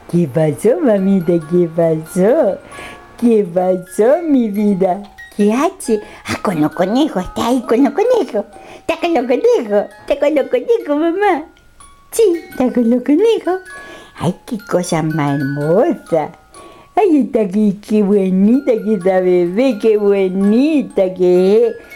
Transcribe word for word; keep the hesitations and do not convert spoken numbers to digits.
¿Qué pasó, mamita? ¿Qué pasó? ¿Qué pasó, mi vida? ¿Qué hace? Ah, con los conejos, está ahí con los conejos. Está con los conejos, está con los conejos, mamá. Sí, está con los conejos. Ay, qué cosa más hermosa. Ay, está aquí, qué bonita que esta bebé, qué bonita que es.